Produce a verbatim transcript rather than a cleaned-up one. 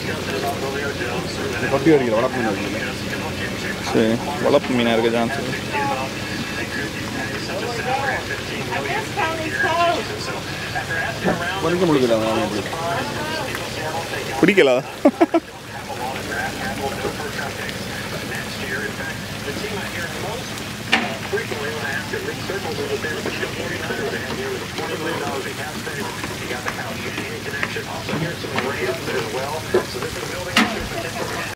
கொட்டி வரைக்கல வளர்ப்பு மீன் வரைக்கல. சரி, வளர்ப்பு மீனாக இருக்க சான்ஸ். வரைக்க முடியல பிடிக்கல.